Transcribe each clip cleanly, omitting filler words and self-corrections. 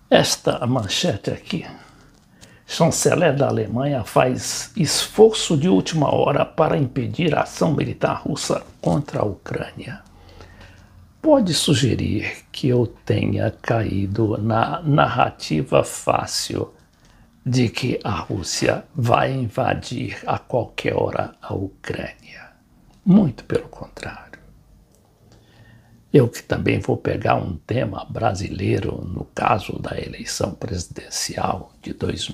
Esta manchete aqui. Chanceler da Alemanha faz esforço de última hora para impedir a ação militar russa contra a Ucrânia. Pode sugerir que eu tenha caído na narrativa fácil de que a Rússia vai invadir a qualquer hora a Ucrânia. Muito pelo contrário. Eu que também vou pegar um tema brasileiro no caso da eleição presidencial de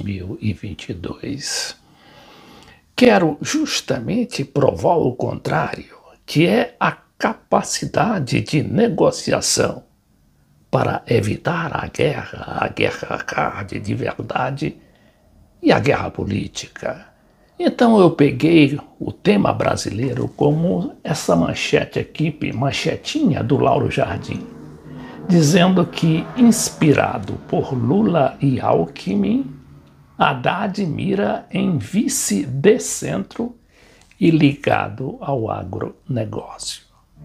2022. Quero justamente provar o contrário, que é a capacidade de negociação para evitar a guerra hard de verdade e a guerra política. Então eu peguei o tema brasileiro como essa manchete aqui, manchetinha do Lauro Jardim, dizendo que, inspirado por Lula e Alckmin, Haddad mira em vice de centro e ligado ao agronegócio.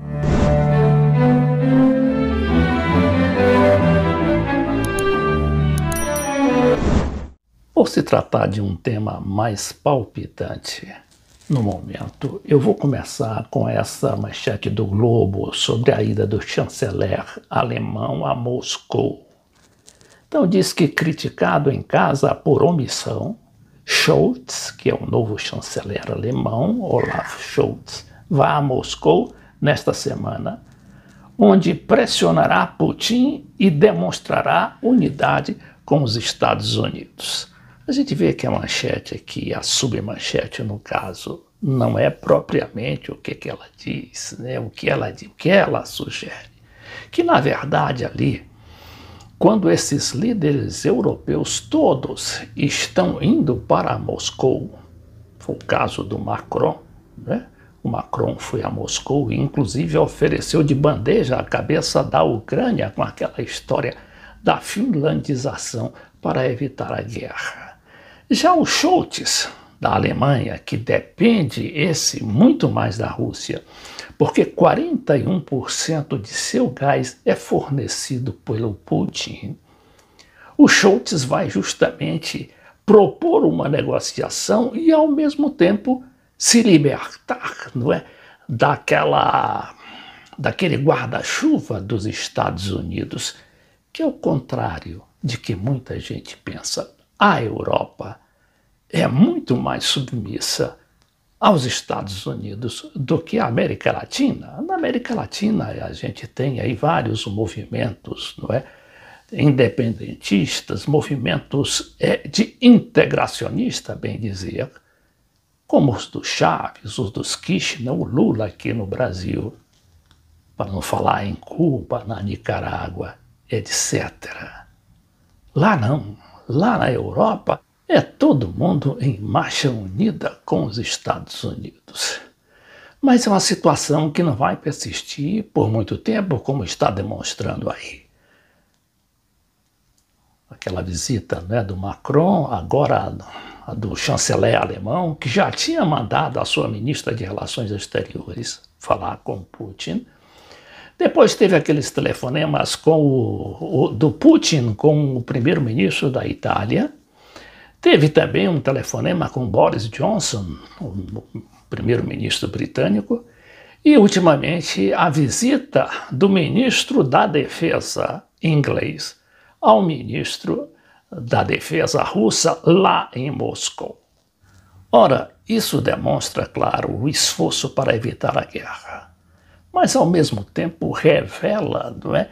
Por se tratar de um tema mais palpitante no momento, eu vou começar com essa manchete do Globo sobre a ida do chanceler alemão a Moscou. Então diz que, criticado em casa por omissão, Scholz, que é o novo chanceler alemão, Olaf Scholz, vai a Moscou nesta semana, onde pressionará Putin e demonstrará unidade com os Estados Unidos. A gente vê que a manchete aqui, a submanchete no caso, não é propriamente o que ela diz, né? O que ela sugere. Que na verdade ali, quando esses líderes europeus todos estão indo para Moscou, foi o caso do Macron, né? O Macron foi a Moscou e inclusive ofereceu de bandeja a cabeça da Ucrânia com aquela história da finlandização para evitar a guerra. Já o Scholz, da Alemanha, que depende muito mais da Rússia, porque 41% de seu gás é fornecido pelo Putin, o Scholz vai justamente propor uma negociação e, ao mesmo tempo, se libertar, não é, daquele guarda-chuva dos Estados Unidos, que é o contrário de que muita gente pensa. A Europa é muito mais submissa aos Estados Unidos do que a América Latina. Na América Latina a gente tem aí vários movimentos, não é, independentistas, movimentos de integracionista, bem dizer, como os do Chaves, os dos Kirchner, o Lula aqui no Brasil, para não falar em Cuba, na Nicarágua, etc. Lá não. Lá na Europa, é todo mundo em marcha unida com os Estados Unidos. Mas é uma situação que não vai persistir por muito tempo, como está demonstrando aí. Aquela visita, né, do Macron, agora a do chanceler alemão, que já tinha mandado a sua ministra de Relações Exteriores falar com Putin. Depois teve aqueles telefonemas do Putin com o primeiro-ministro da Itália. Teve também um telefonema com Boris Johnson, o primeiro-ministro britânico. E, ultimamente, a visita do ministro da Defesa inglês ao ministro da Defesa russa lá em Moscou. Ora, isso demonstra, claro, o esforço para evitar a guerra. Mas, ao mesmo tempo, revela, não é,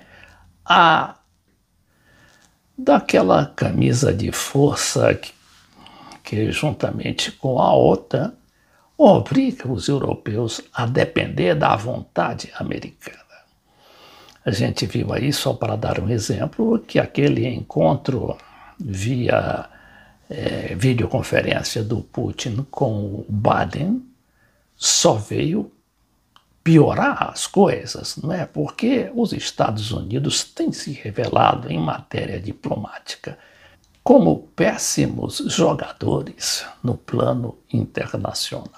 daquela camisa de força que, juntamente com a OTAN, obriga os europeus a depender da vontade americana. A gente viu aí, só para dar um exemplo, que aquele encontro via videoconferência do Putin com o Biden só veio piorar as coisas, não é? Porque os Estados Unidos têm se revelado em matéria diplomática como péssimos jogadores no plano internacional.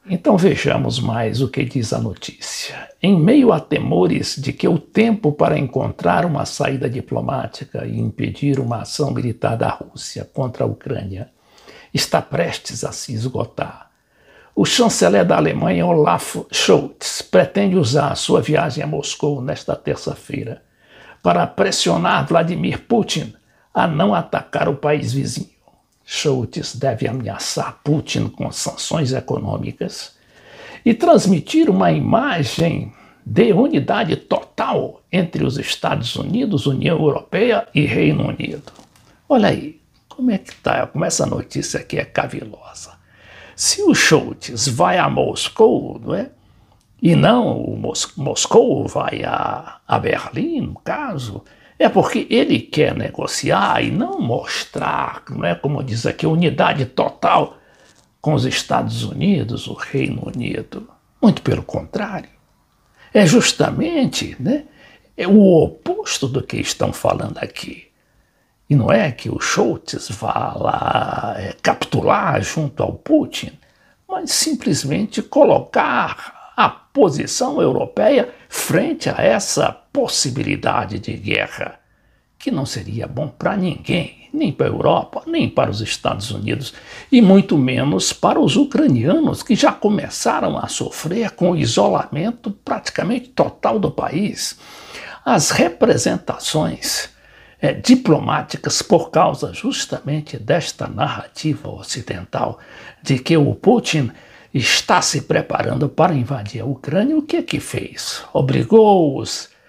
Então vejamos mais o que diz a notícia. Em meio a temores de que o tempo para encontrar uma saída diplomática e impedir uma ação militar da Rússia contra a Ucrânia está prestes a se esgotar, o chanceler da Alemanha, Olaf Scholz, pretende usar sua viagem a Moscou nesta terça-feira para pressionar Vladimir Putin a não atacar o país vizinho. Scholz deve ameaçar Putin com sanções econômicas e transmitir uma imagem de unidade total entre os Estados Unidos, União Europeia e Reino Unido. Olha aí, como é que tá? Como essa notícia aqui é cavilosa. Se o Scholz vai a Moscou, não é? E não o Moscou vai a Berlim, no caso, é porque ele quer negociar e não mostrar, não é, como diz aqui, unidade total com os Estados Unidos, o Reino Unido. Muito pelo contrário. É justamente, né, é o oposto do que estão falando aqui. E não é que o Scholz vá lá capitular junto ao Putin, mas simplesmente colocar a posição europeia frente a essa possibilidade de guerra, que não seria bom para ninguém, nem para a Europa, nem para os Estados Unidos, e muito menos para os ucranianos, que já começaram a sofrer com o isolamento praticamente total do país. As representações diplomáticas, por causa justamente desta narrativa ocidental de que o Putin está se preparando para invadir a Ucrânia, o que é que fez? Obrigou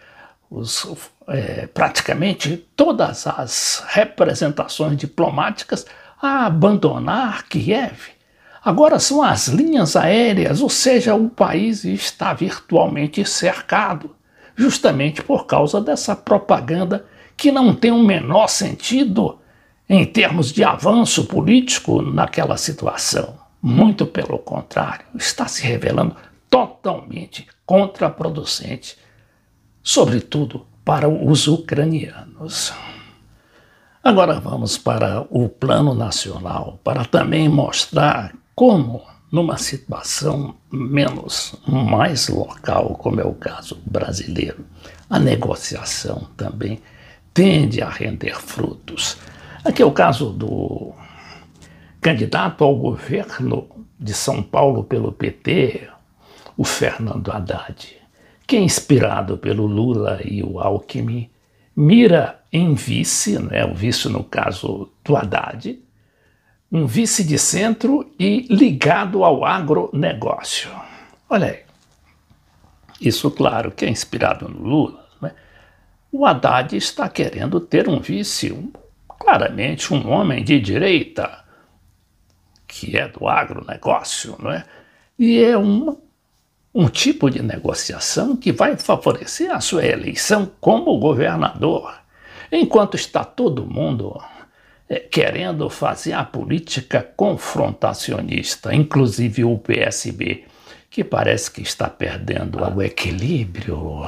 praticamente todas as representações diplomáticas a abandonar Kiev. Agora são as linhas aéreas, ou seja, o país está virtualmente cercado, justamente por causa dessa propaganda que não tem o menor sentido em termos de avanço político naquela situação. Muito pelo contrário, está se revelando totalmente contraproducente, sobretudo para os ucranianos. Agora vamos para o plano nacional, para também mostrar como, numa situação mais local, como é o caso brasileiro, a negociação também tende a render frutos. Aqui é o caso do candidato ao governo de São Paulo pelo PT, o Fernando Haddad, que, inspirado pelo Lula e o Alckmin, mira em vice, né, o vice no caso do Haddad, um vice de centro e ligado ao agronegócio. Olha aí, isso claro que é inspirado no Lula, né? O Haddad está querendo ter um vice, claramente um homem de direita, que é do agronegócio, não é? E é um tipo de negociação que vai favorecer a sua eleição como governador, enquanto está todo mundo querendo fazer a política confrontacionista, inclusive o PSB, que parece que está perdendo o equilíbrio,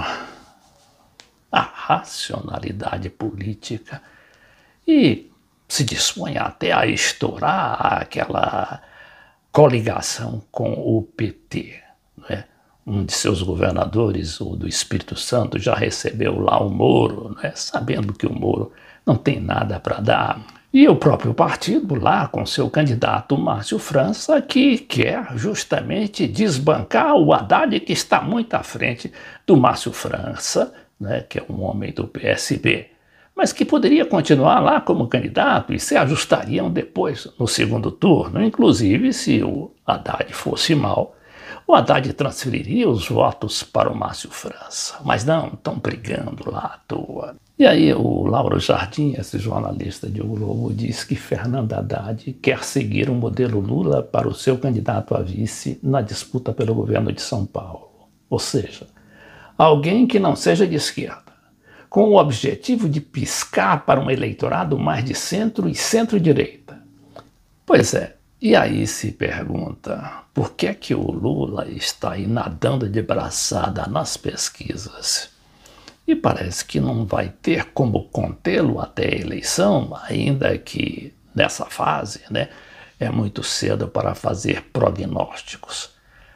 a racionalidade política e se dispõe até a estourar aquela coligação com o PT, né? Um de seus governadores, o do Espírito Santo, já recebeu lá o Moro, né? Sabendo que o Moro não tem nada para dar. E o próprio partido lá com seu candidato Márcio França, que quer justamente desbancar o Haddad, que está muito à frente do Márcio França, né, que é um homem do PSB, mas que poderia continuar lá como candidato e se ajustariam depois no segundo turno. Inclusive, se o Haddad fosse mal, o Haddad transferiria os votos para o Márcio França. Mas não, estão brigando lá à toa. E aí o Lauro Jardim, esse jornalista de O Globo, diz que Fernando Haddad quer seguir o modelo Lula para o seu candidato a vice na disputa pelo governo de São Paulo. Ou seja, alguém que não seja de esquerda, com o objetivo de piscar para um eleitorado mais de centro e centro-direita. Pois é, e aí se pergunta, por que é que o Lula está aí nadando de braçada nas pesquisas? E parece que não vai ter como contê-lo até a eleição, ainda que nessa fase, né, é muito cedo para fazer prognósticos.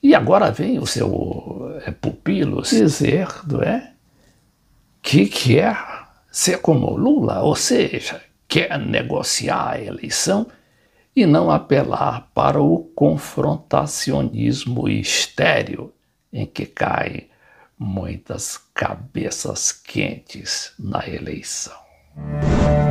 E agora vem o seu pupilo dizer, não é, que quer ser como Lula, ou seja, quer negociar a eleição e não apelar para o confrontacionismo estéril em que caem muitas cabeças quentes na eleição.